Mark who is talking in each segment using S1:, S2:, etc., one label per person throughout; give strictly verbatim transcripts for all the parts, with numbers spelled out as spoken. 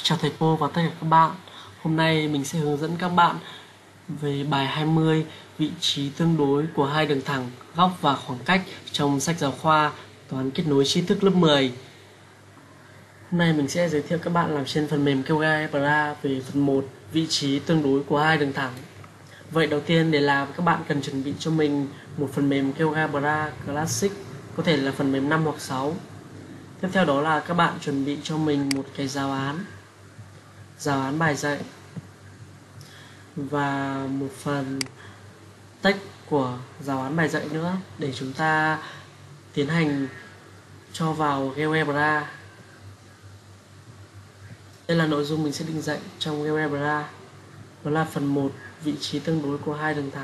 S1: Chào thầy cô và tất cả các bạn. Hôm nay mình sẽ hướng dẫn các bạn về bài hai mươi, vị trí tương đối của hai đường thẳng, góc và khoảng cách trong sách giáo khoa Toán kết nối tri thức lớp mười. Hôm nay mình sẽ giới thiệu các bạn làm trên phần mềm GeoGebra về phần một, vị trí tương đối của hai đường thẳng. Vậy đầu tiên để làm, các bạn cần chuẩn bị cho mình một phần mềm GeoGebra Classic, có thể là phần mềm năm hoặc sáu. Tiếp theo đó là các bạn chuẩn bị cho mình một cái giáo án giáo án bài dạy và một phần text của giáo án bài dạy nữa để chúng ta tiến hành cho vào GeoGebra. Đây là nội dung mình sẽ định dạy trong GeoGebra. Đó là phần một, vị trí tương đối của hai đường thẳng.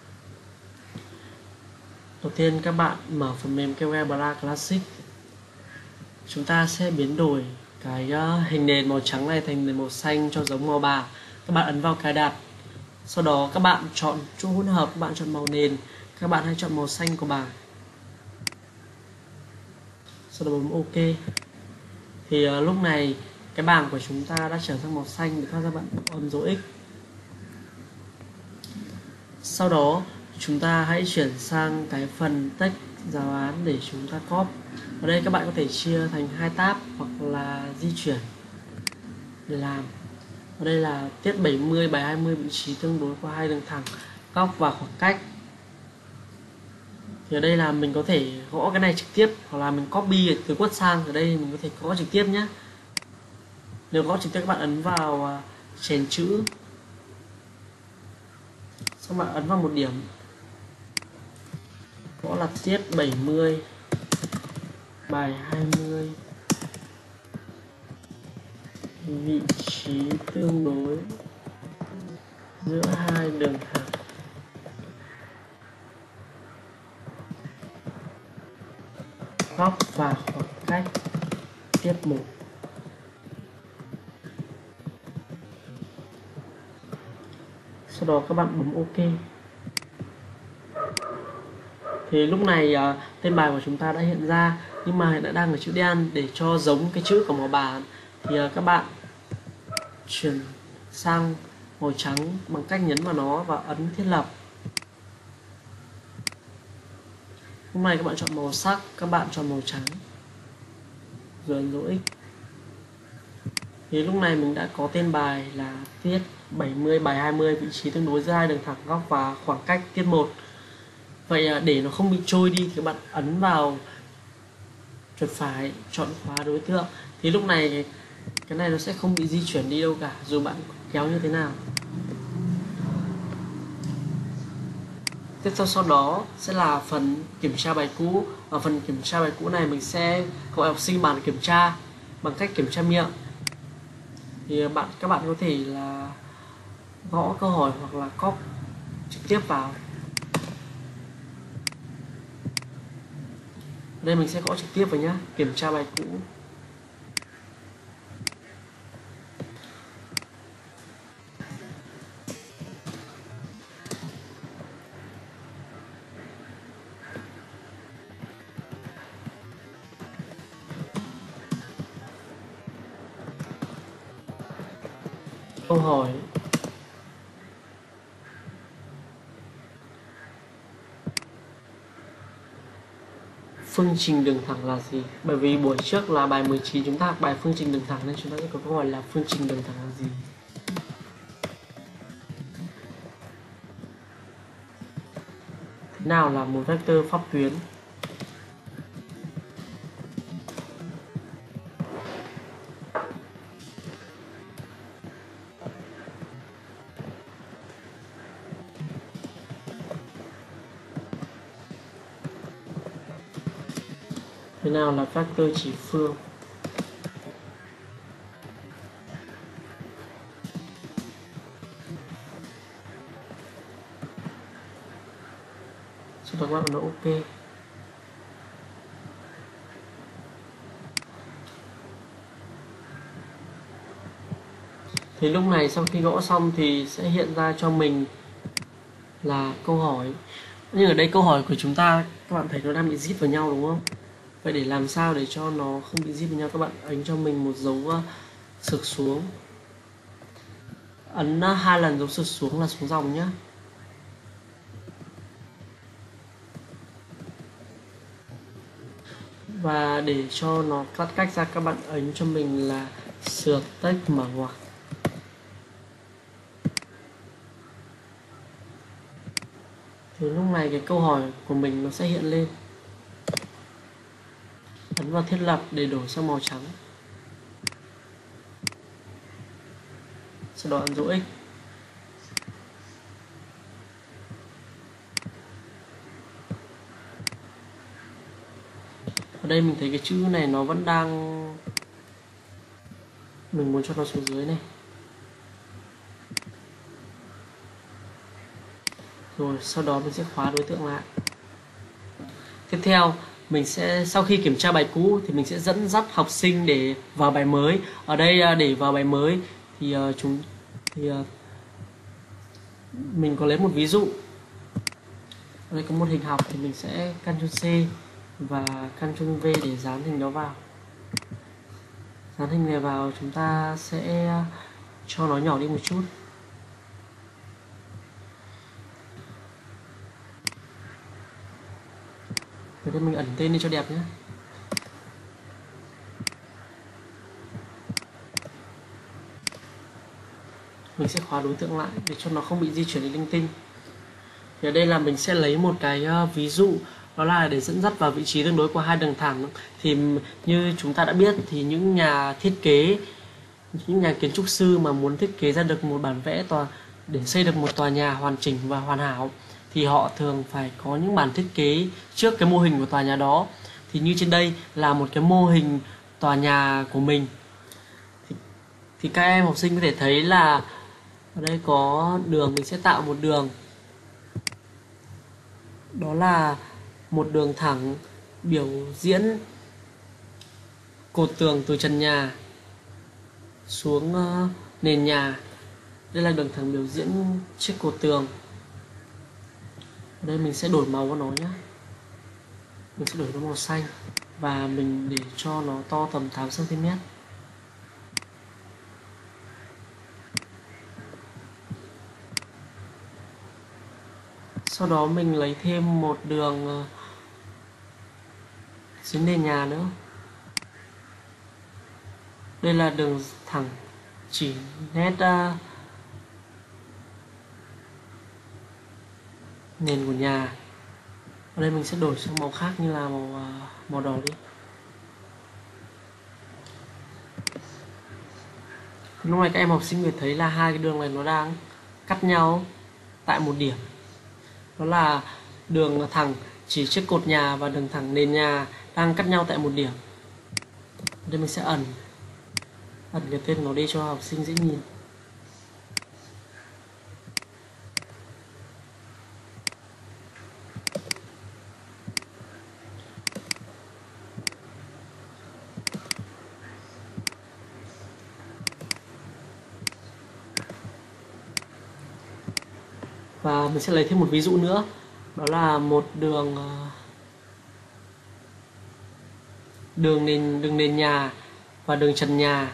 S1: Đầu tiên các bạn mở phần mềm GeoGebra Classic. Chúng ta sẽ biến đổi cái hình nền màu trắng này thành nền màu xanh cho giống màu bảng. Các bạn ấn vào cài đặt. Sau đó các bạn chọn chỗ hỗn hợp, các bạn chọn màu nền, các bạn hãy chọn màu xanh của bảng. Sau đó bấm OK. Thì uh, lúc này cái bảng của chúng ta đã trở sang màu xanh, để thoát ra bạn ấn dấu X. Sau đó chúng ta hãy chuyển sang cái phần text giáo án để chúng ta copy. Ở đây các bạn có thể chia thành hai tab hoặc là di chuyển để làm. Ở đây là tiết bảy mươi, bài hai mươi, vị trí tương đối của hai đường thẳng, góc và khoảng cách. Thì ở đây là mình có thể gõ cái này trực tiếp, hoặc là mình copy từ quất sang. Ở đây mình có thể gõ trực tiếp nhé. Nếu gõ trực tiếp các bạn ấn vào chèn chữ, xong bạn ấn vào một điểm, gõ là tiết bảy mươi, bài hai mươi, vị trí tương đối giữa hai đường thẳng, góc và khoảng cách, tiết một. Sau đó các bạn bấm OK. Thì lúc này uh, tên bài của chúng ta đã hiện ra, nhưng mà đã đang ở chữ đen. Để cho giống cái chữ của màu bảng thì uh, các bạn chuyển sang màu trắng bằng cách nhấn vào nó và ấn thiết lập. Lúc này các bạn chọn màu sắc, các bạn chọn màu trắng rồi ấn dấu X. Thì lúc này mình đã có tên bài là tiết bảy mươi, bài hai mươi, vị trí tương đối giữa hai đường thẳng, góc và khoảng cách, tiết một. Vậy để nó không bị trôi đi thì các bạn ấn vào chuột phải, chọn khóa đối tượng. Thì lúc này cái này nó sẽ không bị di chuyển đi đâu cả, dù bạn kéo như thế nào. Tiếp theo sau đó sẽ là phần kiểm tra bài cũ. Ở phần kiểm tra bài cũ này mình sẽ gọi học sinh bản kiểm tra bằng cách kiểm tra miệng. Thì bạn các bạn có thể là gõ câu hỏi hoặc là copy trực tiếp vào. Đây mình sẽ gõ trực tiếp vào nhé, kiểm tra bài cũ. Câu hỏi phương trình đường thẳng là gì? Bởi vì buổi trước là bài mười chín chúng ta học bài phương trình đường thẳng, nên chúng ta sẽ có câu hỏi là phương trình đường thẳng là gì? Thế nào là một vectơ pháp tuyến? Thế nào là vectơ chỉ phương? Sau đó các bạn ấn OK. Thì lúc này sau khi gõ xong thì sẽ hiện ra cho mình là câu hỏi. Nhưng ở đây câu hỏi của chúng ta các bạn thấy nó đang bị zip vào nhau đúng không? Vậy để làm sao để cho nó không bị zip vào nhau, các bạn ấn cho mình một dấu Sực xuống, ấn hai lần dấu sực xuống là xuống dòng nhé. Và để cho nó cắt cách ra, các bạn ấn cho mình là sượt text mở ngoặc. Thì lúc này cái câu hỏi của mình nó sẽ hiện lên. Ấn vào thiết lập để đổi sang màu trắng. Sau đó ấn dấu X. Ở đây mình thấy cái chữ này nó vẫn đang, mình muốn cho nó xuống dưới này. Rồi sau đó mình sẽ khóa đối tượng lại. Tiếp theo mình sẽ, sau khi kiểm tra bài cũ thì mình sẽ dẫn dắt học sinh để vào bài mới. Ở đây để vào bài mới thì chúng thì mình có lấy một ví dụ. Ở đây có một hình học thì mình sẽ Ctrl C và Ctrl V để dán hình đó vào. Dán hình này vào, chúng ta sẽ cho nó nhỏ đi một chút. Ở đây mình ẩn tên đi cho đẹp nhé. Mình sẽ khóa đối tượng lại để cho nó không bị di chuyển đi linh tinh. Thì ở đây là mình sẽ lấy một cái ví dụ, đó là để dẫn dắt vào vị trí tương đối của hai đường thẳng. Thì như chúng ta đã biết thì những nhà thiết kế, những nhà kiến trúc sư mà muốn thiết kế ra được một bản vẽ tòa để xây được một tòa nhà hoàn chỉnh và hoàn hảo thì họ thường phải có những bản thiết kế trước cái mô hình của tòa nhà đó. Thì như trên đây là một cái mô hình tòa nhà của mình. Thì, thì các em học sinh có thể thấy là ở đây có đường, mình sẽ tạo một đường. Đó là một đường thẳng biểu diễn cột tường từ trần nhà xuống uh, nền nhà. Đây là đường thẳng biểu diễn chiếc cột tường. Ở đây mình sẽ đổi màu của nó nhé. Mình sẽ đổi nó màu xanh và mình để cho nó to tầm tám xăng ti mét. Sau đó mình lấy thêm một đường uh, dưới nền nhà nữa. Đây là đường thẳng chỉ nét uh, nền của nhà. Ở đây mình sẽ đổi sang màu khác như là màu uh, màu đỏ đi. Lúc này các em học sinh có thể thấy là hai cái đường này nó đang cắt nhau tại một điểm. Đó là đường thẳng chỉ chiếc cột nhà và đường thẳng nền nhà đang cắt nhau tại một điểm. Ở đây mình sẽ ẩn ẩn cái tên nó đi cho học sinh dễ nhìn. Và mình sẽ lấy thêm một ví dụ nữa, đó là một đường đường nền đường nền nhà và đường trần nhà.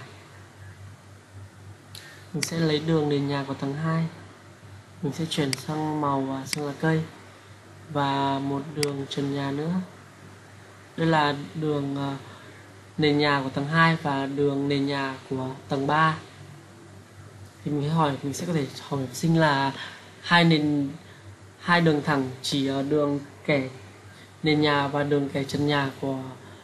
S1: Mình sẽ lấy đường nền nhà của tầng hai, mình sẽ chuyển sang màu xanh lá cây, và một đường trần nhà nữa. Đây là đường nền nhà của tầng hai và đường nền nhà của tầng ba. Thì mình hỏi mình sẽ có thể hỏi học sinh là hai nền hai đường thẳng chỉ đường kẻ nền nhà và đường kẻ trần nhà của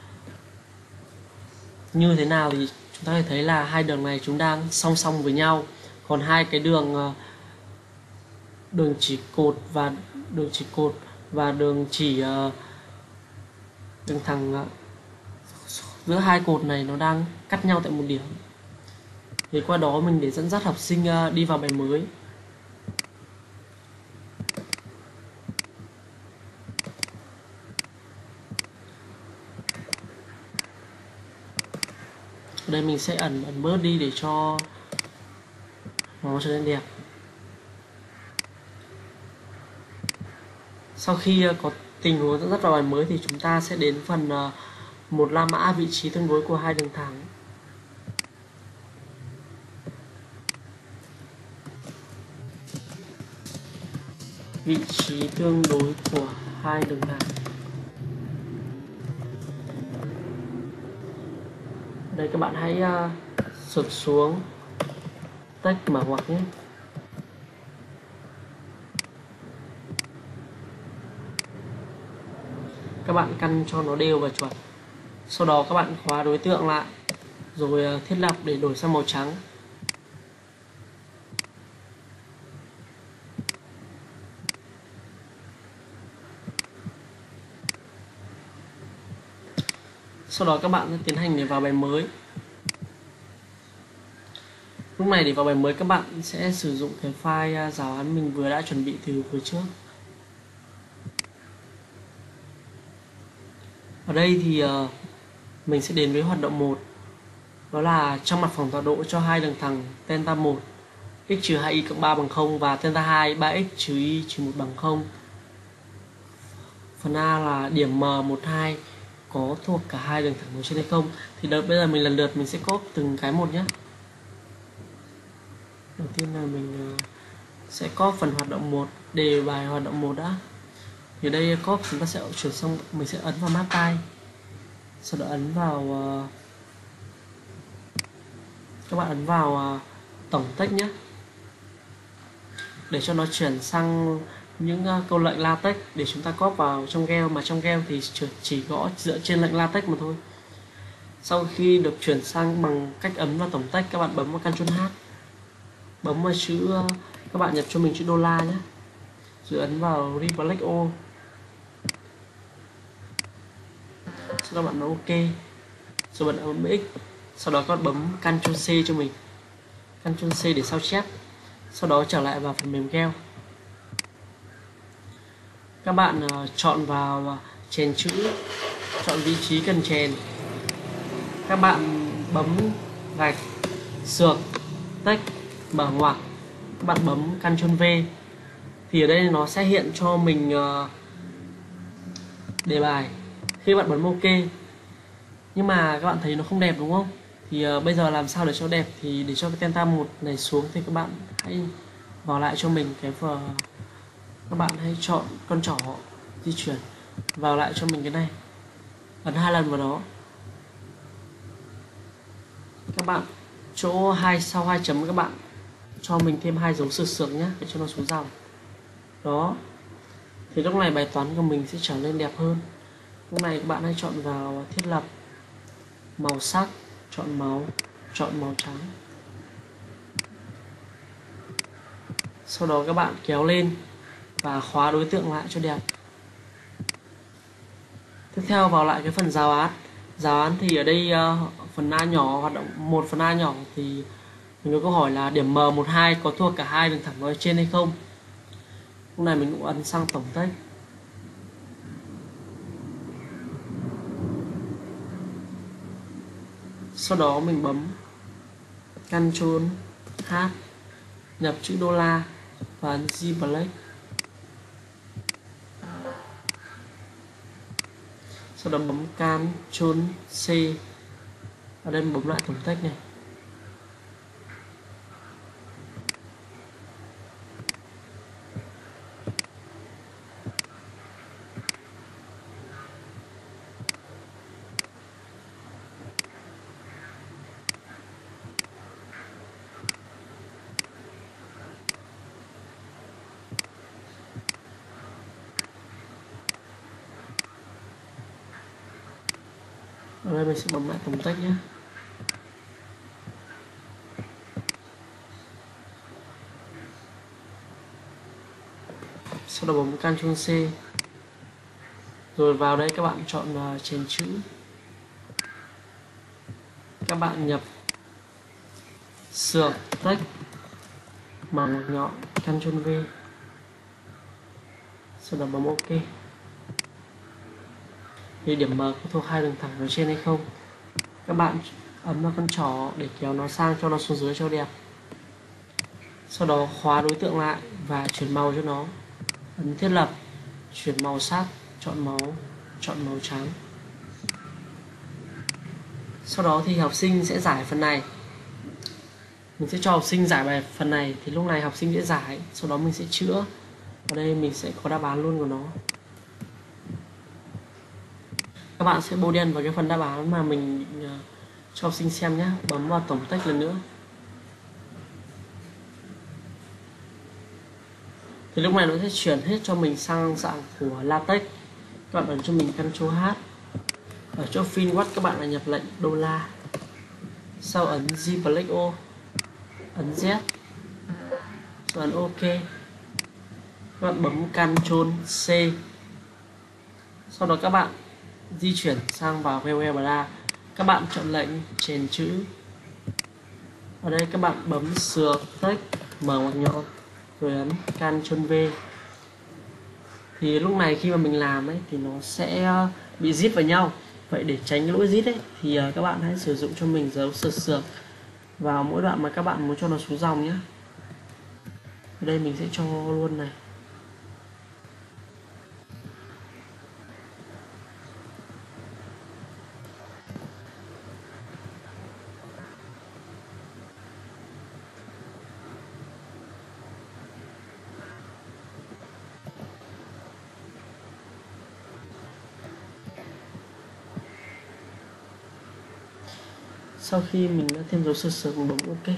S1: như thế nào, thì chúng ta có thể thấy là hai đường này chúng đang song song với nhau. Còn hai cái đường đường chỉ cột và đường chỉ cột và đường chỉ đường thẳng giữa hai cột này nó đang cắt nhau tại một điểm. Thì qua đó mình để dẫn dắt học sinh đi vào bài mới. Ở đây mình sẽ ẩn ẩn bớt đi để cho nó trở nên đẹp. Sau khi có tình huống dẫn dắt vào bài mới thì chúng ta sẽ đến phần một La Mã vị trí tương đối của hai đường thẳng. vị trí tương đối của hai đường thẳng. Đây các bạn hãy uh, sụt xuống tách mở ngoặc nhé. Các bạn căn cho nó đều và chuẩn. Sau đó các bạn khóa đối tượng lại rồi thiết lập để đổi sang màu trắng. Sau đó các bạn sẽ tiến hành để vào bài mới. Lúc này để vào bài mới các bạn sẽ sử dụng cái file giáo án mình vừa đã chuẩn bị từ vừa trước. Ở đây thì uh, mình sẽ đến với hoạt động một. Đó là trong mặt phẳng tọa độ cho hai đường thẳng theta một x trừ hai y cộng ba bằng không và theta hai ba x trừ y trừ một bằng không. Phần A là điểm M một hai có thuộc cả hai đường thẳng nối trên hay không. Thì đợi bây giờ mình lần lượt mình sẽ copy từng cái một nhé. Đầu tiên là mình sẽ copy phần hoạt động một, đề bài hoạt động một đã. Thì ở đây copy chúng ta sẽ chuyển sang, mình sẽ ấn vào map tay. Sau đó ấn vào các bạn ấn vào tổng text nhé, để cho nó chuyển sang những câu lệnh LaTeX để chúng ta copy vào trong Gale, mà trong Gale thì chỉ gõ dựa trên lệnh LaTeX mà thôi. Sau khi được chuyển sang bằng cách ấn vào tổng text, các bạn bấm vào Ctrl H, bấm vào chữ, các bạn nhập cho mình chữ đô la nhé, rồi ấn vào Replace All. Sau đó bạn bấm OK, rồi bạn bấm X, sau đó các bạn bấm Ctrl C cho mình, Ctrl C để sao chép. Sau đó trở lại vào phần mềm Gale. Các bạn uh, chọn vào uh, chèn chữ, chọn vị trí cần chèn. Các bạn bấm gạch, xược, text, mở ngoặc. Các bạn bấm Ctrl V. Thì ở đây nó sẽ hiện cho mình uh, đề bài. Khi bạn bấm OK, nhưng mà các bạn thấy nó không đẹp đúng không? Thì uh, bây giờ làm sao để cho đẹp? Thì để cho cái theta một này xuống thì các bạn hãy vào lại cho mình cái vở. Các bạn hãy chọn con trỏ di chuyển vào lại cho mình cái này, ấn hai lần vào đó. Các bạn chỗ hai sau hai chấm các bạn cho mình thêm hai dấu sượt sượt nhé, để cho nó xuống dòng. Đó. Thì lúc này bài toán của mình sẽ trở nên đẹp hơn. Lúc này các bạn hãy chọn vào thiết lập, màu sắc, chọn màu, chọn màu trắng. Sau đó các bạn kéo lên và khóa đối tượng lại cho đẹp. Tiếp theo vào lại cái phần giáo án. Giáo án thì ở đây uh, phần A nhỏ, hoạt động một phần A nhỏ thì mình có câu hỏi là điểm M một hai có thuộc cả hai đường thẳng nói trên hay không. Lúc này mình cũng ấn sang tổng text. Sau đó mình bấm Ctrl H, nhập chữ đô la và ấn Replace. Sau đó bấm Ctrl C. Ở đây mình bấm lại tổng text này. Ở đây mình sẽ bấm lại tổng text nhé. Sau đó bấm Ctrl C. Rồi vào đây các bạn chọn uh, chèn chữ. Các bạn nhập xược text, màu ngoặc nhọn, Ctrl V. Sau đó bấm OK. Thì điểm M có thuộc hai đường thẳng ở trên hay không. Các bạn ấn vào con trỏ để kéo nó sang cho nó xuống dưới cho đẹp. Sau đó khóa đối tượng lại và chuyển màu cho nó. Ấn thiết lập, chuyển màu sắc, chọn màu, chọn màu trắng. Sau đó thì học sinh sẽ giải phần này. Mình sẽ cho học sinh giải bài phần này, thì lúc này học sinh sẽ giải, sau đó mình sẽ chữa Ở đây mình sẽ có đáp án luôn của nó. Các bạn sẽ bôi đen vào cái phần đáp án mà mình uh, cho học sinh xem nhé. Bấm vào tổng text lần nữa. Thì lúc này nó sẽ chuyển hết cho mình sang dạng của LaTeX. Các bạn ấn cho mình Ctrl H. Ở chỗ fill what các bạn là nhập lệnh đô la. Sau ấn G Black O, ấn Z, sau ấn OK. Các bạn bấm Ctrl C. Sau đó các bạn di chuyển sang vào Weblabla. Các bạn chọn lệnh chèn chữ. Ở đây các bạn bấm sửa text mở ngoặc nhọn rồi ấn Ctrl V. Thì lúc này khi mà mình làm ấy thì nó sẽ bị zip vào nhau. Vậy để tránh cái lỗi zip ấy thì các bạn hãy sử dụng cho mình dấu sượt sượt vào mỗi đoạn mà các bạn muốn cho nó xuống dòng nhé. Ở đây mình sẽ cho luôn này. Sau khi mình đã thêm dấu sượt sượt, mình bấm OK.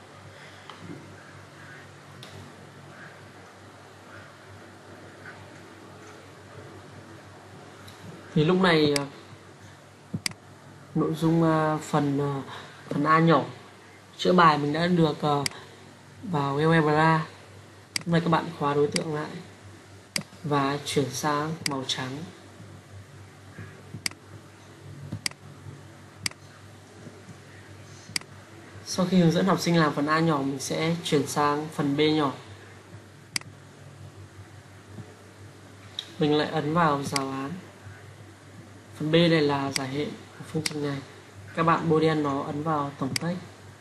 S1: Thì lúc này nội dung phần phần A nhỏ chữa bài mình đã được vào Weblabla. Lúc này các bạn khóa đối tượng lại và chuyển sang màu trắng. Sau khi hướng dẫn học sinh làm phần A nhỏ, mình sẽ chuyển sang phần B nhỏ. Mình lại ấn vào giáo án. Phần B này là giải hệ của phương trình này. Các bạn bôi đen nó, ấn vào tổng text.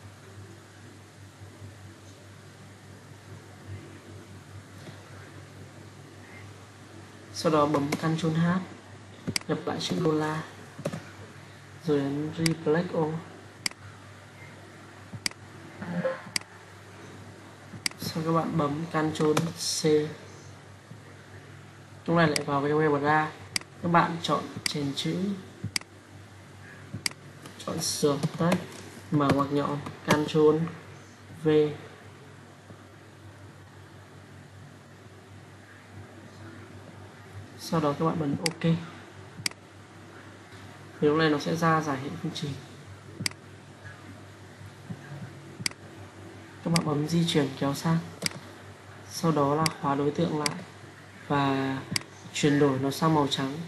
S1: Sau đó bấm Ctrl H, nhập lại chữ đô la, rồi ấn Replace All. Sau các bạn bấm Ctrl C. Lúc này lại vào cái Weblabla. Các bạn chọn chèn chữ, chọn sửa text, mở ngoặc nhọn, Ctrl V. Sau đó các bạn bấm OK. Thì lúc này nó sẽ ra giải hệ phương trình. Các bạn bấm di chuyển kéo sang. Sau đó là khóa đối tượng lại và chuyển đổi nó sang màu trắng.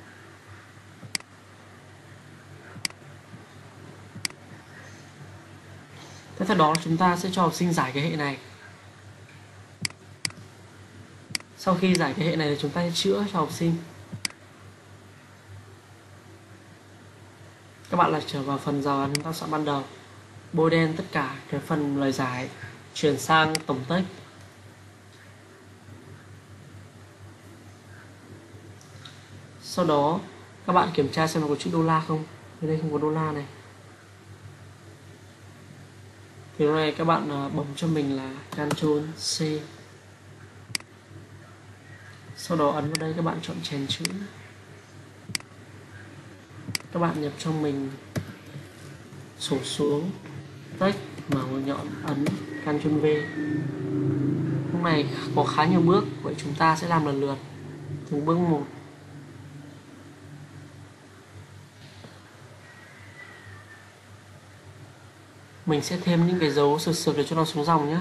S1: Tiếp theo đó chúng ta sẽ cho học sinh giải cái hệ này. Sau khi giải cái hệ này thì chúng ta sẽ chữa cho học sinh. Các bạn lại trở vào phần giáo án chúng ta soạn ban đầu, bôi đen tất cả cái phần lời giải, chuyển sang tổng text. Sau đó các bạn kiểm tra xem có chữ đô la không. Ở đây không có đô la này. Thì lúc này các bạn bấm cho mình là Ctrl C. Sau đó ấn vào đây, các bạn chọn chèn chữ. Các bạn nhập cho mình sổ xuống text, mở ngoặc nhọn, ấn Ctrl V. Lúc này có khá nhiều bước, vậy chúng ta sẽ làm lần lượt từng bước một. Mình sẽ thêm những cái dấu sượt sượt để cho nó xuống dòng nhé.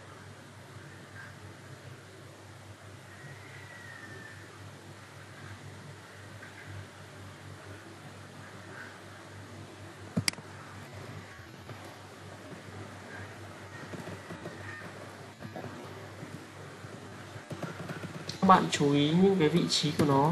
S1: Các bạn chú ý những cái vị trí của nó.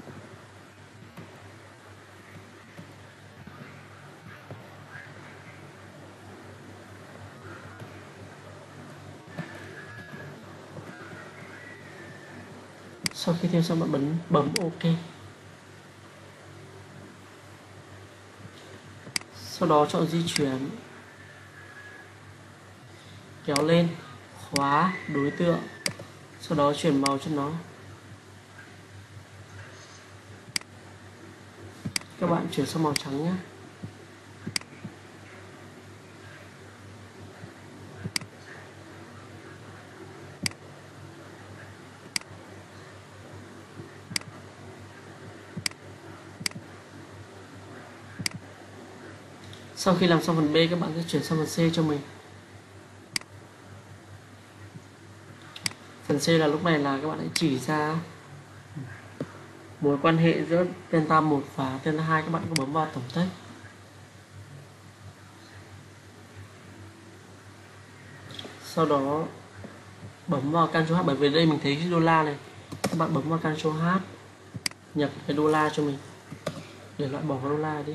S1: Sau khi thêm xong bạn bấm bấm OK. Sau đó chọn di chuyển, kéo lên, khóa đối tượng Sau đó chuyển màu cho nó. Các bạn chuyển sang màu trắng nhé. Sau khi làm xong phần B, các bạn sẽ chuyển sang phần C cho mình. Phần C là lúc này là các bạn hãy chỉ ra mối quan hệ giữa delta một và delta hai. Các bạn có bấm vào tổng text. Sau đó bấm vào Ctrl H, bởi vì đây mình thấy cái đô la này. Các bạn bấm vào Ctrl H, nhập cái đô la cho mình để loại bỏ cái đô la đi.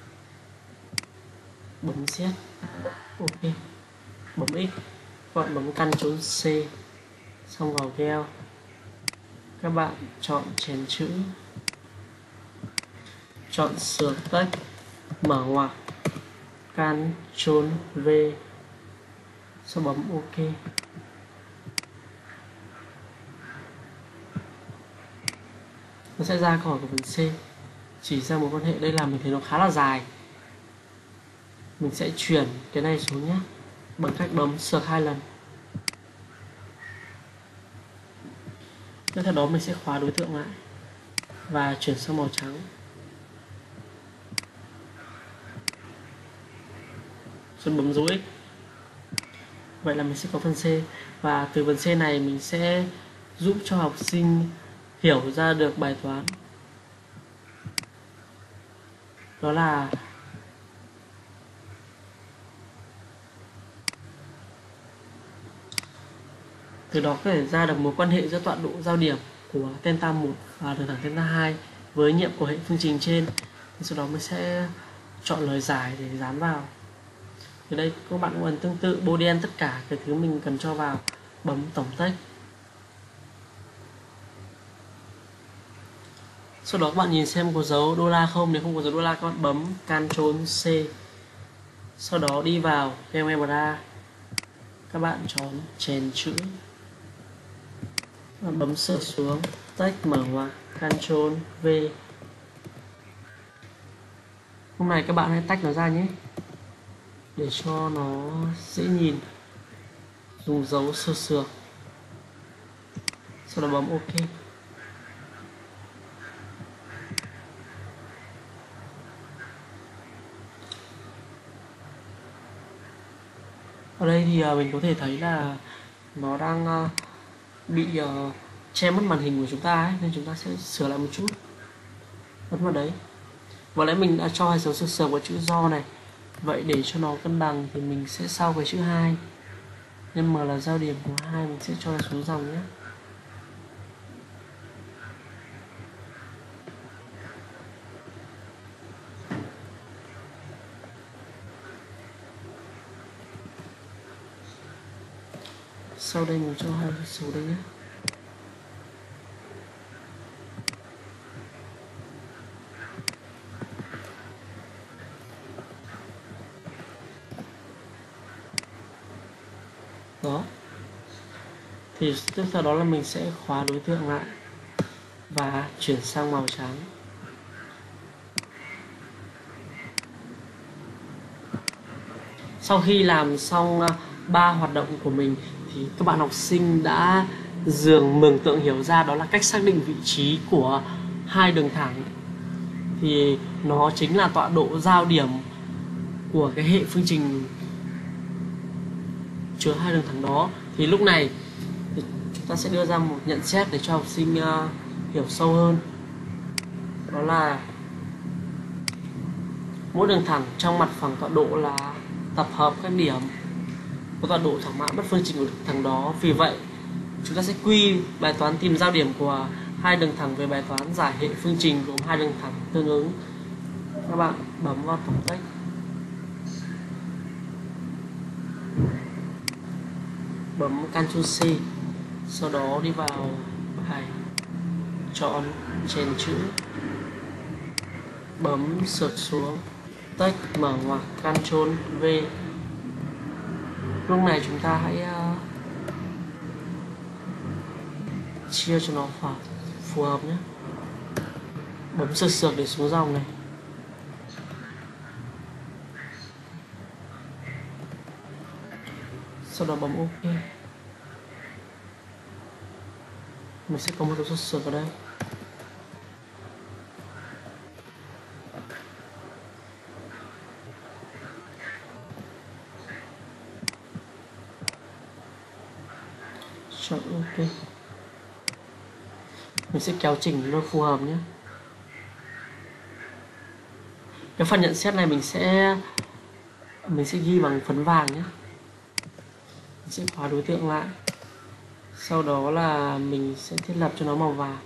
S1: Bấm Z, ok, bấm X, các bạn bấm Ctrl C, xong vào Gel, các bạn chọn chèn chữ, chọn sửa text, mở ngoặc, Ctrl V, sau bấm ok. Nó sẽ ra khỏi của phần C, chỉ ra một quan hệ. Đây là mình thấy nó khá là dài, mình sẽ chuyển cái này xuống nhé bằng cách bấm sược hai lần. Tiếp theo đó mình sẽ khóa đối tượng lại và chuyển sang màu trắng. Rồi bấm dấu X. Vậy là mình sẽ có phần C, và từ phần C này mình sẽ giúp cho học sinh hiểu ra được bài toán. Đó là từ đó có thể ra được mối quan hệ giữa tọa độ giao điểm của delta một và đường thẳng delta hai với nhiệm của hệ phương trình trên. Sau đó mình sẽ chọn lời giải để dán vào. Ở đây các bạn cũng cần tương tự boolean tất cả cái thứ mình cần cho vào, bấm tổng text. Sau đó các bạn nhìn xem có dấu đô la không. Nếu không có dấu đô la, các bạn bấm Ctrl C, sau đó đi vào Camera, các bạn chọn chèn chữ, các bạn bấm sửa xuống text, mở ngoặc, Ctrl V. Lúc này các bạn hãy tách nó ra nhé để cho nó dễ nhìn, dùng dấu sửa sược, sau đó bấm ok. Ở đây thì uh, mình có thể thấy là nó đang uh, bị uh, che mất màn hình của chúng ta ấy, nên chúng ta sẽ sửa lại một chút. Ấn vào đấy. Và nãy mình đã cho hai dấu sửa sược vào chữ do này. Vậy để cho nó cân bằng thì mình sẽ sau cái chữ hai, nên M là giao điểm của hai, mình sẽ cho nó xuống dòng nhé. Sau đây mình cho hai số đây nhé. Đó. Thì tiếp theo đó là mình sẽ khóa đối tượng lại và chuyển sang màu trắng. Sau khi làm xong ba hoạt động của mình thì các bạn học sinh đã dường mường tượng hiểu ra đó là cách xác định vị trí của hai đường thẳng. Thì nó chính là tọa độ giao điểm của cái hệ phương trình chứa hai đường thẳng đó. Thì lúc này thì chúng ta sẽ đưa ra một nhận xét để cho học sinh uh, hiểu sâu hơn. Đó là mỗi đường thẳng trong mặt phẳng tọa độ là tập hợp các điểm có tọa độ thỏa mãn bất phương trình của đường thẳng đó. Vì vậy chúng ta sẽ quy bài toán tìm giao điểm của hai đường thẳng về bài toán giải hệ phương trình gồm hai đường thẳng tương ứng. Các bạn bấm vào tổng text, bấm Ctrl C, sau đó đi vào bài, chọn chèn chữ, bấm sượt xuống text, mở ngoặc, Ctrl V. Lúc này chúng ta hãy uh, chia cho nó phù, phù hợp nhé. Bấm sượt sượt để xuống dòng này. Sau đó bấm OK. Mình sẽ có một dấu sượt sượt ở đây. Chọn OK. Mình sẽ kéo chỉnh nó phù hợp nhé. Cái phần nhận xét này mình sẽ mình sẽ ghi bằng phấn vàng nhé. Mình sẽ khóa đối tượng lại. Sau đó là mình sẽ thiết lập cho nó màu vàng.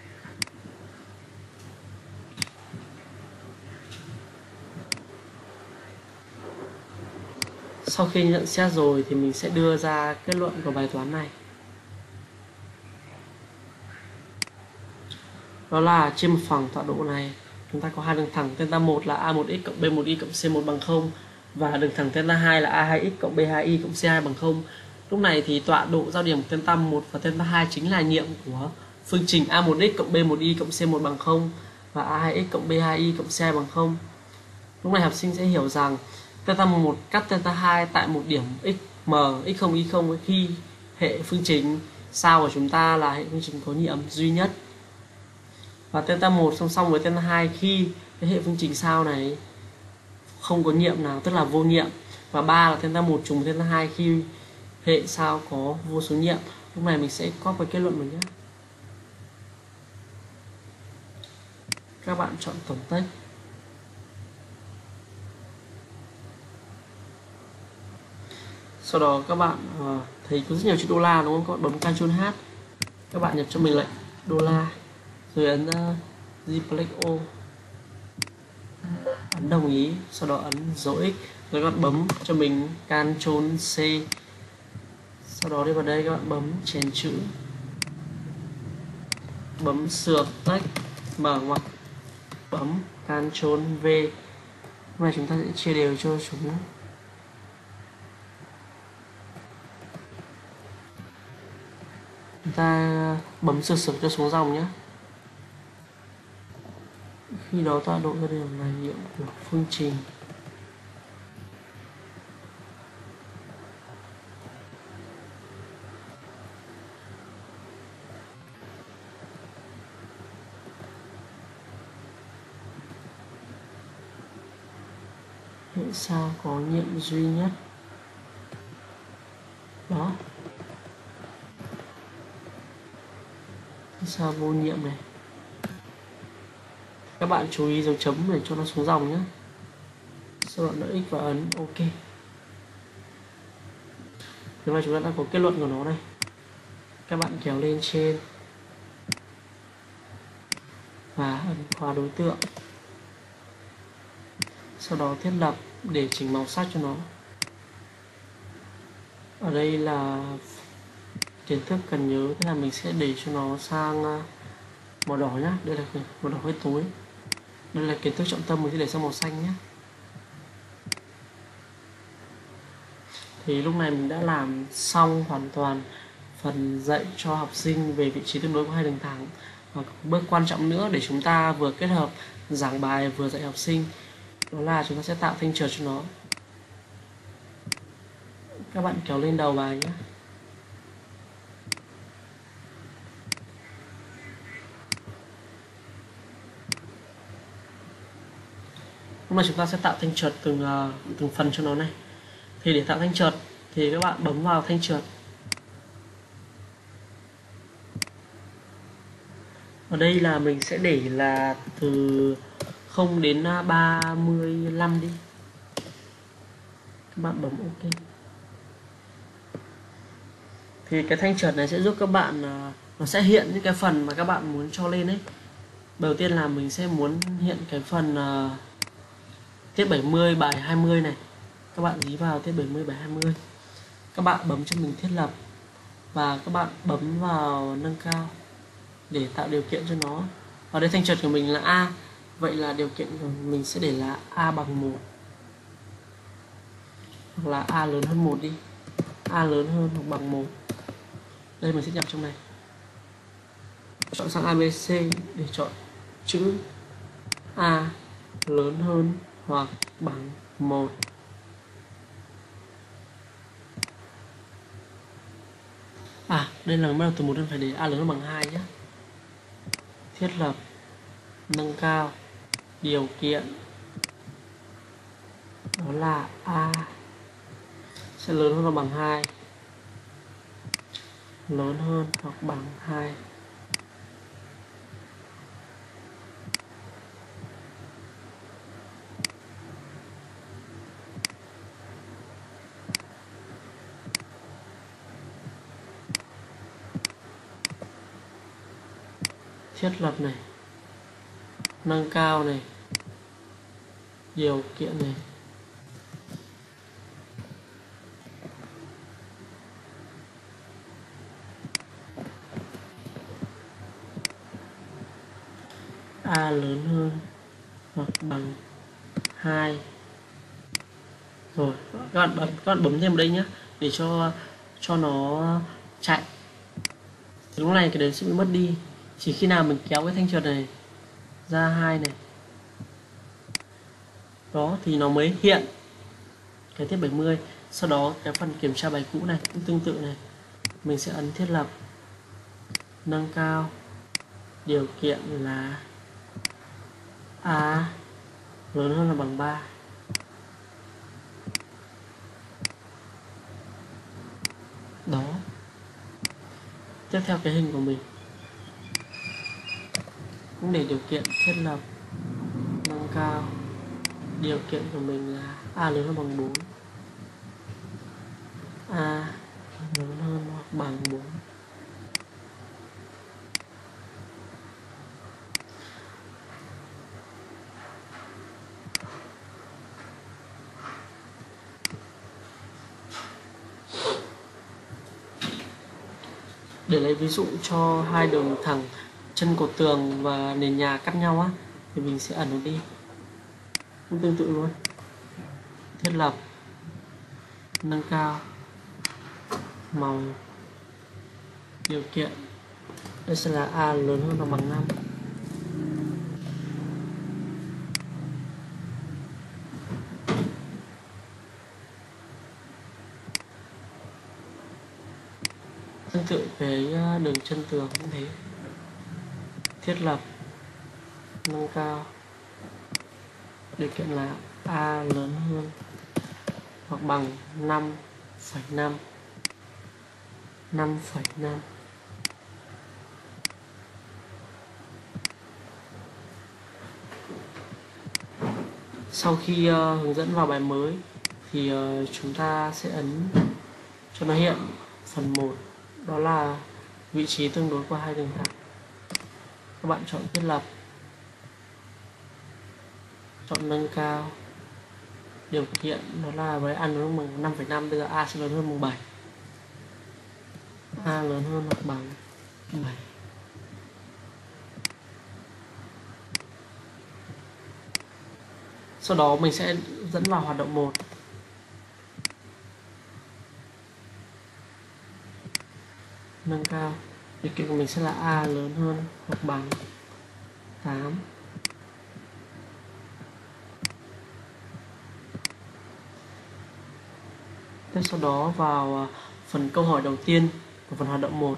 S1: Sau khi nhận xét rồi thì mình sẽ đưa ra kết luận của bài toán này. Đó là trên một phẳng tọa độ này chúng ta có hai đường thẳng theta một là a một x cộng b một y cộng c một bằng không và đường thẳng theta hai là a hai x cộng b hai y cộng c hai bằng không. Lúc này thì tọa độ giao điểm của theta một và theta hai chính là nhiệm của phương trình a một x cộng b một y cộng c một bằng không và a hai x cộng b hai y cộng c hai bằng không. Lúc này học sinh sẽ hiểu rằng theta một cắt theta hai tại một điểm x m x không y không khi hệ phương trình sao của chúng ta là hệ phương trình có nhiệm duy nhất. Và theta một song song với theta hai khi cái hệ phương trình sao này không có nhiệm nào, tức là vô nhiệm. Và ba là theta một trùng với theta hai khi hệ sao có vô số nhiệm. Lúc này mình sẽ copy kết luận mình nhé. Các bạn chọn tổng text. Sau đó các bạn uh, thấy có rất nhiều chữ đô la đúng không? Các bạn bấm Ctrl H. Các bạn nhập cho mình lệnh đô la rồi ấn uh, replace all, ấn đồng ý, sau đó ấn dấu X, rồi các bạn bấm cho mình Ctrl C, sau đó đi vào đây các bạn bấm chèn chữ, bấm sượt text mở ngoặc, bấm Ctrl V. Hôm nay chúng ta sẽ chia đều cho chúng. Chúng ta bấm sượt sượt cho xuống dòng nhé. Khi đó tọa độ giao điểm là nhiệm của phương trình. Hệ sao có nhiệm duy nhất. Đó. Hệ sao vô nhiệm này. Các bạn chú ý dấu chấm để cho nó xuống dòng nhé. Sau đó đợi X và ấn OK. Thế mà chúng ta đã có kết luận của nó này. Các bạn kéo lên trên và ấn khóa đối tượng. Sau đó thiết lập để chỉnh màu sắc cho nó. Ở đây là kiến thức cần nhớ, thế là mình sẽ để cho nó sang màu đỏ nhé. Đây là màu đỏ hơi tối. Đây là kiến thức trọng tâm, mình sẽ để sang màu xanh nhé. Thì lúc này mình đã làm xong hoàn toàn phần dạy cho học sinh về vị trí tương đối của hai đường thẳng. Và bước quan trọng nữa để chúng ta vừa kết hợp giảng bài vừa dạy học sinh, đó là chúng ta sẽ tạo thanh trượt cho nó. Các bạn kéo lên đầu bài nhé. Hôm nay chúng ta sẽ tạo thanh trượt từng uh, từng phần cho nó này. Thì để tạo thanh trượt thì các bạn bấm vào thanh trượt. Ở đây là mình sẽ để là từ không đến ba mươi lăm đi. Các bạn bấm OK. Thì cái thanh trượt này sẽ giúp các bạn, nó sẽ hiện những cái phần mà các bạn muốn cho lên ấy. Đầu tiên là mình sẽ muốn hiện cái phần uh, tiết bảy mươi bài hai mươi này. Các bạn dí vào tiết bảy mươi bài hai mươi. Các bạn bấm cho mình thiết lập và các bạn bấm vào nâng cao để tạo điều kiện cho nó. Ở đây thanh trượt của mình là A, vậy là điều kiện của mình sẽ để là A bằng một, hoặc là A lớn hơn một đi, A lớn hơn hoặc bằng một. Đây mình sẽ nhập trong này. chọn sang a bê xê để chọn chữ A lớn hơn hoặc bằng một. À, đây là bắt đầu từ một nên phải để A lớn hơn bằng hai nhé. Thiết lập nâng cao điều kiện đó là A sẽ lớn hơn hoặc bằng hai, lớn hơn hoặc bằng hai. Thiết lập này, nâng cao này, điều kiện này. A lớn hơn hoặc bằng hai. Rồi, các bạn bấm các bạn bấm thêm vào đây nhé để cho cho nó chạy. Lúc này cái đấy sẽ bị mất đi. Chỉ khi nào mình kéo cái thanh trượt này ra hai này. Đó thì nó mới hiện cái tiếp bảy mươi. Sau đó cái phần kiểm tra bài cũ này cũng tương tự này. Mình sẽ ấn thiết lập nâng cao điều kiện là A lớn hơn là bằng ba. Đó. Tiếp theo cái hình của mình cũng để điều kiện thiết lập nâng cao điều kiện của mình là A lớn hơn bằng bốn. A lớn hơn hoặc bằng bốn. Để lấy ví dụ cho hai đường thẳng chân cột tường và nền nhà cắt nhau á, thì mình sẽ ẩn nó đi. Cũng tương tự luôn. Thiết lập nâng cao màu điều kiện đây sẽ là A lớn hơn hoặc bằng năm. Tương tự cái đường chân tường cũng thế. Thiết lập nâng cao điều kiện là A lớn hơn hoặc bằng năm phẩy năm. năm phẩy năm. Sau khi uh, hướng dẫn vào bài mới thì uh, chúng ta sẽ ấn cho nó hiện phần một, đó là vị trí tương đối của hai đường thẳng. Các bạn chọn thiết lập, chọn nâng cao điều kiện đó là với A lớn hơn bằng năm phẩy năm, bây giờ A sẽ lớn hơn bằng bảy. A lớn hơn hoặc bằng bảy. Sau đó mình sẽ dẫn vào hoạt động một. Nâng cao điều kiện của mình sẽ là A lớn hơn hoặc bằng tám. Tiếp sau đó vào phần câu hỏi đầu tiên của phần hoạt động một.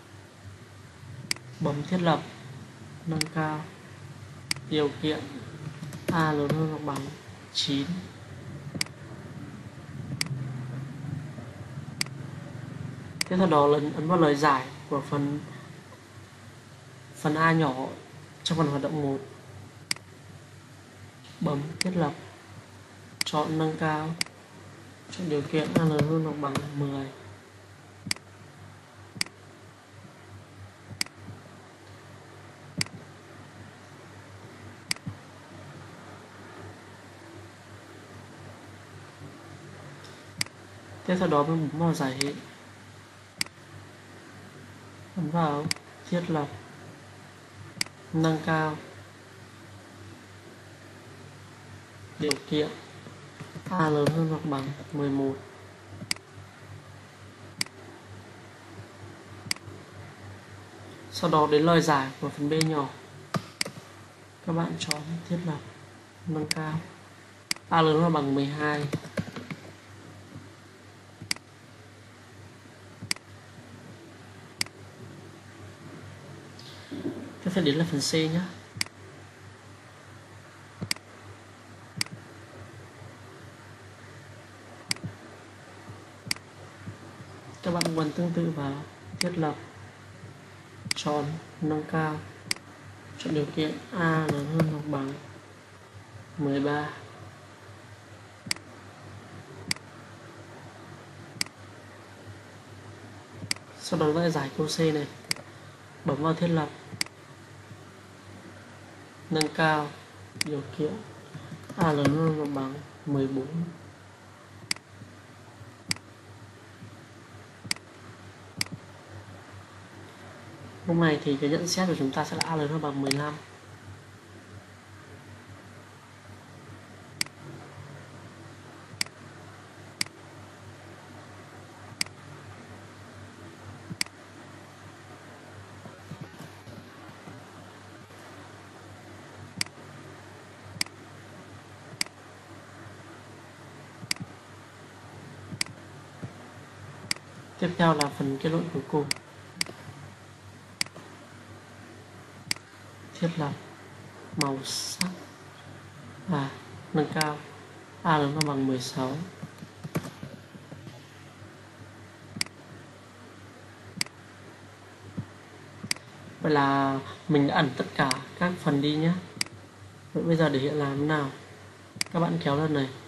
S1: Bấm thiết lập nâng cao điều kiện A lớn hơn hoặc bằng chín. Tiếp theo đó là ấn vào lời giải của phần phần A nhỏ trong phần hoạt động một. Bấm thiết lập, chọn nâng cao, chọn điều kiện A lớn hơn hoặc bằng mười. Tiếp theo đó mình bấm vào giải hệ, bấm vào thiết lập nâng cao điều kiện A lớn hơn hoặc bằng mười một. Sau đó đến lời giải của phần B nhỏ, các bạn chọn thiết lập nâng cao a lớn hơn bằng mười hai. Tiếp theo đến là phần C nhé. Các bạn vẫn tương tự vào thiết lập chọn nâng cao, chọn điều kiện a lớn hơn hoặc bằng mười ba. Sau đó lại giải câu C này, bấm vào thiết lập nâng cao, điều kiện a lớn hơn hoặc bằng mười bốn. Lúc này thì cái nhận xét của chúng ta sẽ là a lớn hơn bằng mười lăm. Tiếp theo là phần kết luận cuối cùng. Thiết lập màu sắc và nâng cao a lớn hơn bằng mười sáu. Vậy là mình đã ẩn tất cả các phần đi nhé. Vậy bây giờ để hiện làm thế nào? Các bạn kéo lên này.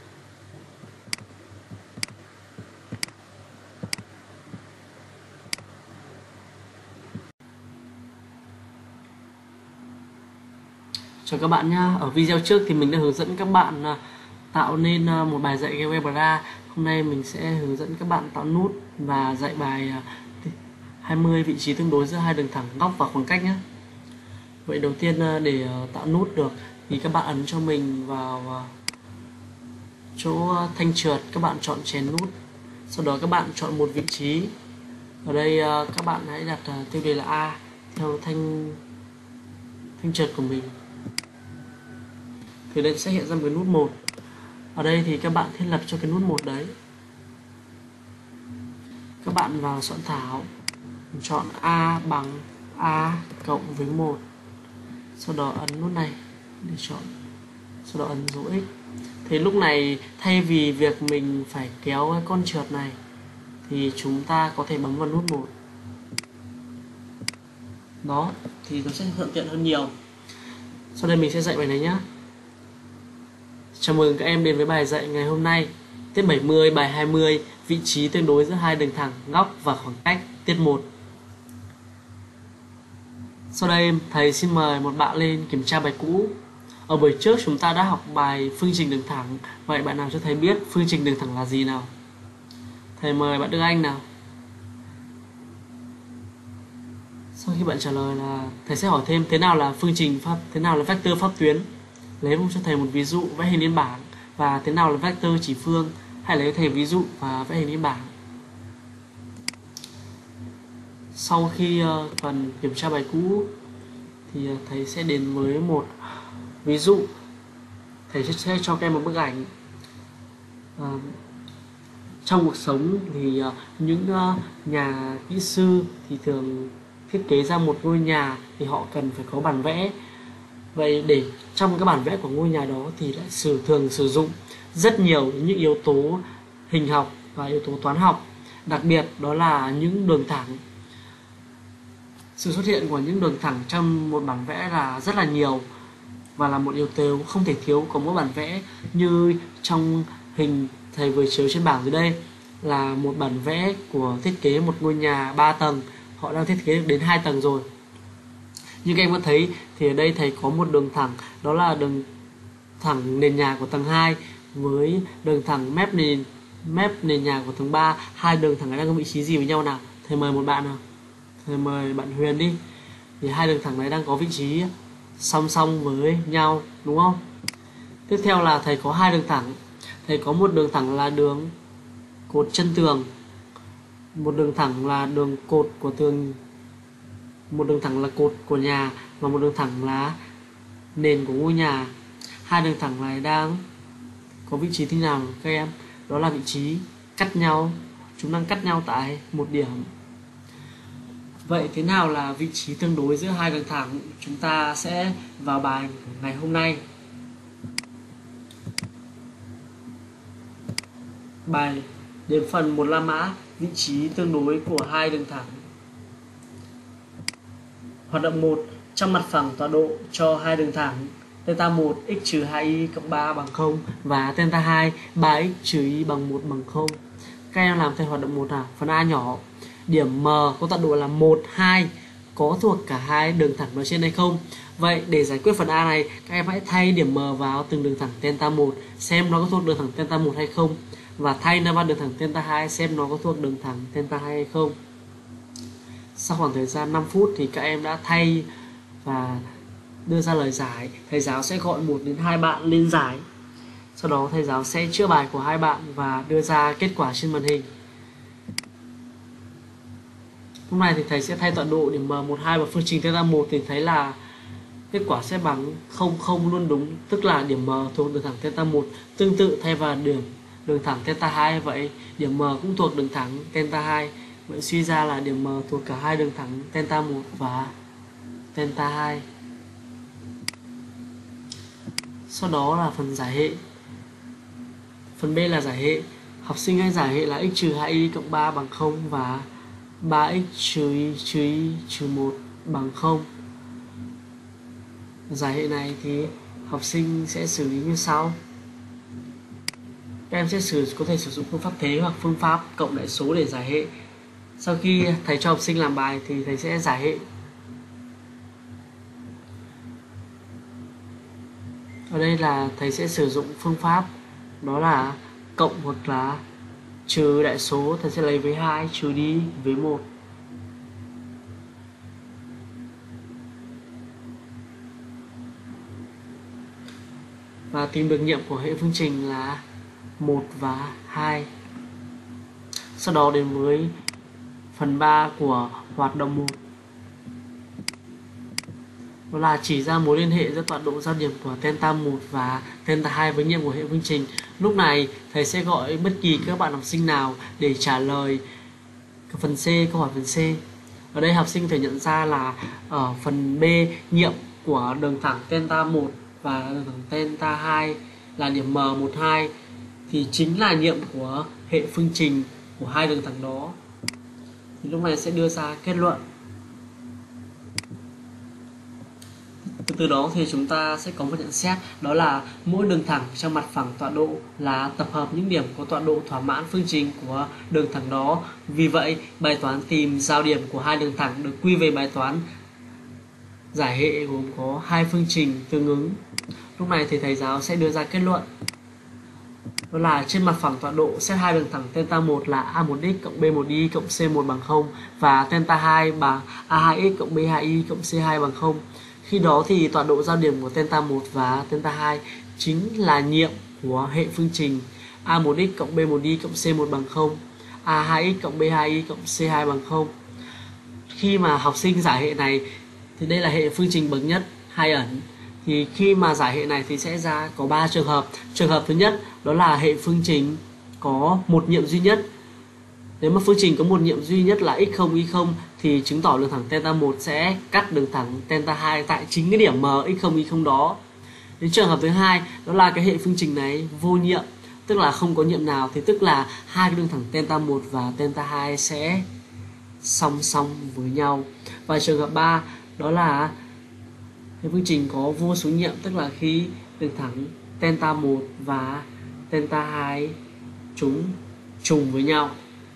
S1: Chào các bạn nhé. Ở video trước thì mình đã hướng dẫn các bạn tạo nên một bài dạy GeoGebra. Hôm nay mình sẽ hướng dẫn các bạn tạo nút và dạy bài hai mươi vị trí tương đối giữa hai đường thẳng, góc và khoảng cách nhé. Vậy đầu tiên để tạo nút được thì các bạn ấn cho mình vào chỗ thanh trượt, các bạn chọn chèn nút. Sau đó các bạn chọn một vị trí. Ở đây các bạn hãy đặt tiêu đề là A theo thanh thanh trượt của mình. Thì đây sẽ hiện ra một cái nút một. Ở đây thì các bạn thiết lập cho cái nút một đấy. Các bạn vào soạn thảo, chọn A bằng A cộng với một. Sau đó ấn nút này để chọn. Sau đó ấn dấu X. Thì lúc này thay vì việc mình phải kéo cái con trượt này thì chúng ta có thể bấm vào nút một. Đó, thì nó sẽ thuận tiện hơn nhiều. Sau đây mình sẽ dạy bài này nhé. Chào mừng các em đến với bài dạy ngày hôm nay. Tiết bảy mươi, bài hai mươi, vị trí tương đối giữa hai đường thẳng, góc và khoảng cách, tiết một. Sau đây thầy xin mời một bạn lên kiểm tra bài cũ. Ở buổi trước chúng ta đã học bài phương trình đường thẳng. Vậy bạn nào cho thầy biết phương trình đường thẳng là gì nào? Thầy mời bạn Đức Anh nào. Sau khi bạn trả lời là thầy sẽ hỏi thêm thế nào là phương trình pháp, thế nào là vectơ pháp tuyến. Lấy cho thầy một ví dụ vẽ hình liên bảng và thế nào là vectơ chỉ phương. Hãy lấy thầy ví dụ và vẽ hình liên bảng. Sau khi uh, phần kiểm tra bài cũ thì uh, thầy sẽ đến với một ví dụ. Thầy sẽ cho các em một bức ảnh. Uh, trong cuộc sống thì uh, những uh, nhà kỹ sư thì thường thiết kế ra một ngôi nhà thì họ cần phải có bản vẽ. Vậy để trong cái bản vẽ của ngôi nhà đó thì lại sử thường sử dụng rất nhiều những yếu tố hình học và yếu tố toán học. Đặc biệt đó là những đường thẳng. Sự xuất hiện của những đường thẳng trong một bản vẽ là rất là nhiều và là một yếu tố không thể thiếu của mỗi bản vẽ. Như trong hình thầy vừa chiếu trên bảng dưới đây là một bản vẽ của thiết kế một ngôi nhà ba tầng. Họ đang thiết kế được đến hai tầng rồi. Như các em có thấy thì ở đây thầy có một đường thẳng, đó là đường thẳng nền nhà của tầng hai với đường thẳng mép nền mép nền nhà của tầng ba. Hai đường thẳng này đang có vị trí gì với nhau nào? Thầy mời một bạn nào. Thầy mời bạn Huyền đi. Thì hai đường thẳng này đang có vị trí song song với nhau, đúng không? Tiếp theo là thầy có hai đường thẳng. Thầy có một đường thẳng là đường cột chân tường, một đường thẳng là đường cột của tường một đường thẳng là cột của nhà và một đường thẳng là nền của ngôi nhà. Hai đường thẳng này đang có vị trí thế nào các em? Đó là vị trí cắt nhau, chúng đang cắt nhau tại một điểm. Vậy thế nào là vị trí tương đối giữa hai đường thẳng? Chúng ta sẽ vào bài ngày hôm nay. Bài đến phần một la mã vị trí tương đối của hai đường thẳng. Hoạt động một, trong mặt phẳng tọa độ cho hai đường thẳng theta một x trừ hai y cộng ba bằng không và theta hai ba x trừ y bằng một bằng không. Các em làm theo hoạt động một nào. Phần A nhỏ, điểm M có tọa độ là một, hai có thuộc cả hai đường thẳng nói trên hay không? Vậy để giải quyết phần A này, các em hãy thay điểm M vào từng đường thẳng theta một xem nó có thuộc đường thẳng theta một hay không, và thay nó vào đường thẳng theta hai xem nó có thuộc đường thẳng theta hai hay không. Sau khoảng thời gian năm phút thì các em đã thay và đưa ra lời giải. Thầy giáo sẽ gọi một đến hai bạn lên giải. Sau đó thầy giáo sẽ chữa bài của hai bạn và đưa ra kết quả trên màn hình. Lúc này thì thầy sẽ thay tọa độ điểm M một, hai và phương trình theta một thì thấy là kết quả sẽ bằng không không luôn đúng, tức là điểm M thuộc đường thẳng theta một. Tương tự thay vào điểm đường thẳng theta hai, vậy điểm M cũng thuộc đường thẳng theta hai. Vậy suy ra là điểm M thuộc cả hai đường thẳng theta một và theta hai. Sau đó là phần giải hệ. Phần B là giải hệ. Học sinh hãy giải hệ là x trừ hai y cộng ba bằng không và ba x trừ y trừ y trừ một bằng không. Giải hệ này thì học sinh sẽ xử lý như sau. Các em sẽ sử có thể sử dụng phương pháp thế hoặc phương pháp cộng đại số để giải hệ. Sau khi thầy cho học sinh làm bài thì thầy sẽ giải hệ. Ở đây là thầy sẽ sử dụng phương pháp đó là cộng hoặc là trừ đại số. Thầy sẽ lấy với hai trừ đi với một. Và tìm được nhiệm của hệ phương trình là một và hai. Sau đó đến với phần ba của hoạt động một. Đó là chỉ ra mối liên hệ giữa tọa độ giao điểm của theta một và theta hai với nhiệm của hệ phương trình. Lúc này thầy sẽ gọi bất kỳ các bạn học sinh nào để trả lời phần C, câu hỏi phần C. Ở đây học sinh phải nhận ra là ở phần B nhiệm của đường thẳng theta một và đường thẳng theta hai là điểm M một, hai thì chính là nhiệm của hệ phương trình của hai đường thẳng đó. Thì lúc này sẽ đưa ra kết luận. Từ từ đó thì chúng ta sẽ có một nhận xét, đó là mỗi đường thẳng trong mặt phẳng tọa độ là tập hợp những điểm có tọa độ thỏa mãn phương trình của đường thẳng đó. Vì vậy, bài toán tìm giao điểm của hai đường thẳng được quy về bài toán giải hệ gồm có hai phương trình tương ứng. Lúc này thì thầy giáo sẽ đưa ra kết luận. Đó là trên mặt phẳng tọa độ xét hai đường thẳng theta một là a một x cộng b một y cộng c một bằng không và theta hai bằng a hai x cộng b hai y cộng c hai bằng không. Khi đó thì tọa độ giao điểm của theta một và theta hai chính là nhiệm của hệ phương trình a một x cộng b một y cộng c một bằng không, a hai x cộng b hai y cộng c hai bằng không. Khi mà học sinh giải hệ này thì đây là hệ phương trình bậc nhất hai ẩn. Thì khi mà giải hệ này thì sẽ ra có ba trường hợp. Trường hợp thứ nhất đó là hệ phương trình có một nhiệm duy nhất. Nếu mà phương trình có một nhiệm duy nhất là x không y không thì chứng tỏ đường thẳng theta một sẽ cắt đường thẳng theta hai tại chính cái điểm M x không y không đó. Đến trường hợp thứ hai đó là cái hệ phương trình này vô nhiệm, tức là không có nhiệm nào, thì tức là hai cái đường thẳng theta một và theta hai sẽ song song với nhau. Và trường hợp ba đó là hệ phương trình có vô số nhiệm, tức là khi đường thẳng theta một và theta hai chúng trùng với nhau.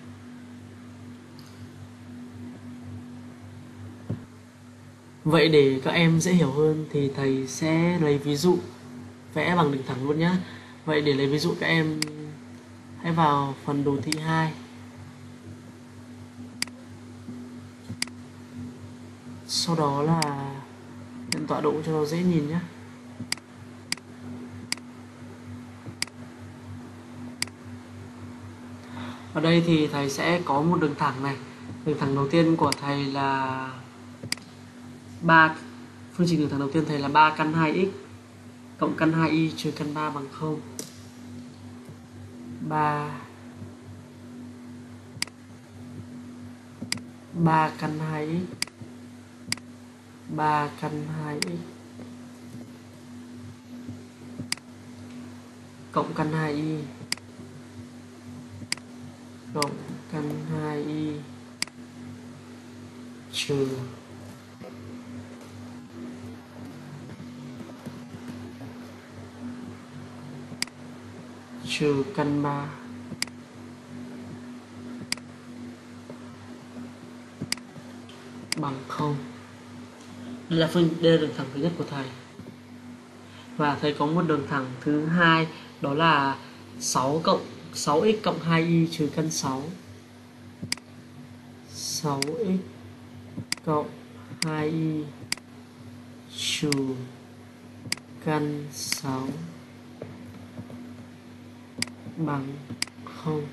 S1: Vậy để các em dễ hiểu hơn thì thầy sẽ lấy ví dụ vẽ bằng đường thẳng luôn nhé. Vậy để lấy ví dụ các em hãy vào phần đồ thị hai. Sau đó là nhận tọa độ cho nó dễ nhìn nhé. Ở đây thì thầy sẽ có một đường thẳng này. Đường thẳng đầu tiên của thầy là ba phương trình đường thẳng đầu tiên thầy là ba căn hai x cộng căn hai y trừ căn ba bằng không. ba ba căn hai x ba căn hai x cộng căn hai y cộng căn hai y trừ trừ căn ba bằng không. Đây là phương đây là đường thẳng thứ nhất của thầy. Và thầy có một đường thẳng thứ hai, đó là sáu cộng sáu x cộng hai y trừ căn sáu. sáu x cộng hai y trừ căn sáu bằng không.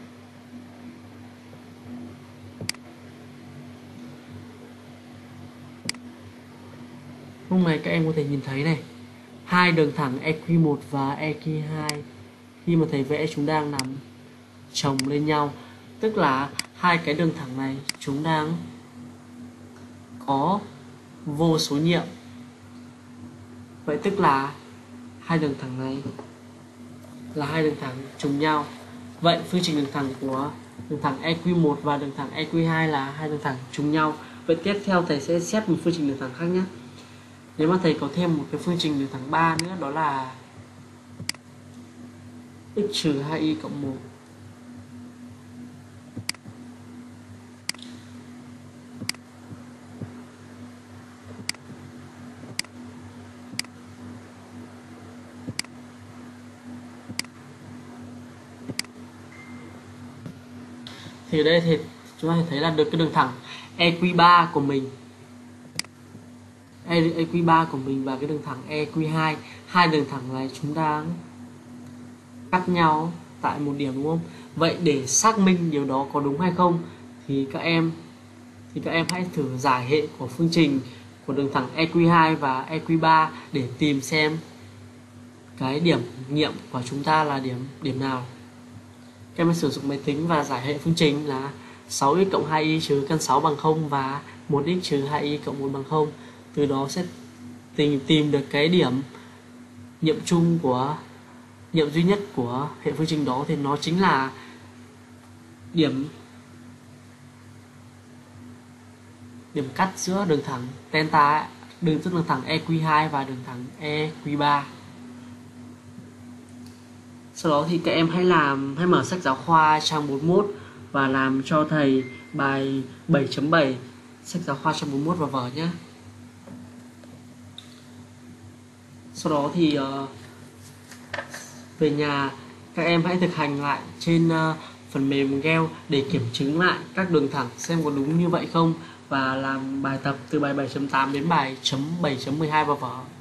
S1: Lúc này các em có thể nhìn thấy này, hai đường thẳng e quy một và e quy hai khi mà thầy vẽ chúng đang nằm chồng lên nhau, tức là hai cái đường thẳng này chúng đang có vô số nhiệm. Vậy tức là hai đường thẳng này là hai đường thẳng trùng nhau. Vậy phương trình đường thẳng của đường thẳng e quy một và đường thẳng e quy hai là hai đường thẳng trùng nhau. Vậy tiếp theo thầy sẽ xét một phương trình đường thẳng khác nhé. Nếu mà thầy có thêm một cái phương trình đường thẳng ba nữa, đó là x trừ hai y cộng một. Thì ở đây thì chúng ta thấy là được cái đường thẳng e quy ba của mình e quy ba của mình và cái đường thẳng e quy hai, hai đường thẳng này chúng ta cắt nhau tại một điểm, đúng không? Vậy để xác minh điều đó có đúng hay không thì các em thì các em hãy thử giải hệ của phương trình của đường thẳng e quy hai và e quy ba để tìm xem cái điểm nghiệm của chúng ta là điểm điểm nào. Các em sử dụng máy tính và giải hệ phương trình là sáu x cộng hai y trừ căn sáu bằng không và một x trừ hai y cộng một bằng không. Từ đó sẽ tìm tìm được cái điểm nghiệm chung của nghiệm duy nhất của hệ phương trình đó, thì nó chính là điểm điểm cắt giữa đường thẳng delta, đường tức đường thẳng e quy hai và đường thẳng e quy ba. Sau đó thì các em hãy làm hãy mở sách giáo khoa trang bốn mươi mốt và làm cho thầy bài bảy chấm bảy sách giáo khoa trang bốn mươi mốt vào vở nhé. Sau đó thì uh, về nhà các em hãy thực hành lại trên uh, phần mềm Geo để kiểm chứng lại các đường thẳng xem có đúng như vậy không, và làm bài tập từ bài bảy chấm tám đến bài chấm bảy chấm mười hai vào vở.